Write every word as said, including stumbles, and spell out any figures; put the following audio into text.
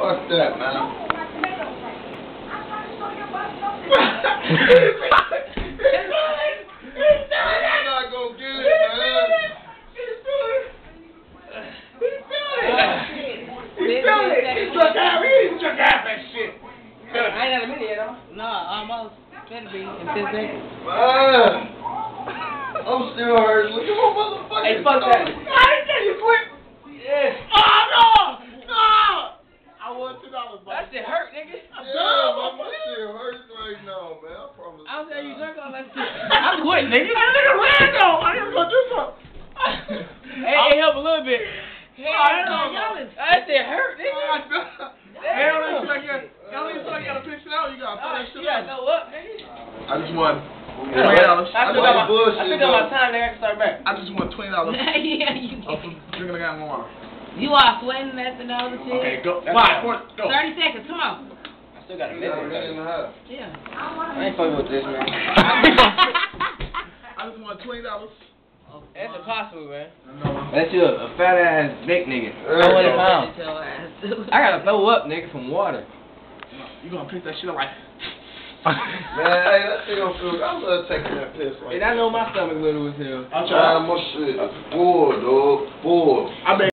Fuck that, man. I'm not gonna get it, man. He felt it. He struck out. He struck out that shit. I ain't had a minute yet, huh? No, almost. Better be in ten seconds. Man, I'm still hurt. Look at my motherfucking. Hey, fuck that. I didn't tell you quit. Yeah. Oh no, no. I won two dollars. That shit hurt, nigga. Yeah, man, my shit hurts right now, man. I promise. I was telling you drunk all that shit. I quit, nigga. That nigga ran though. I didn't go do something. Hey, it helped a little bit. Hey, oh, that shit hurt, nigga. Hey, don't even feel like you don't even feel like you gotta pitch it out. You gotta throw that shit out. Know what, nigga? I just won twenty dollars. I still got my, I still got my time, nigga. I can start back. I just won twenty dollars. Yeah, you Off of drinking a gallon of water. You are sweating at the other shit. Okay, go. Five. Go. Thirty seconds. Come on. I still got a minute. Yeah. I ain't fucking with this, man. I just won twenty dollars. That's impossible, man. That's you, a fat ass big nigga. twenty pounds. I gotta throw up, nigga, from water. You gonna pick that shit up like. Man, hey, that shit don't feel. I love taking that piss. Like And I know my stomach little as hell. I'm trying my shit. Full, dog. Full. I bet.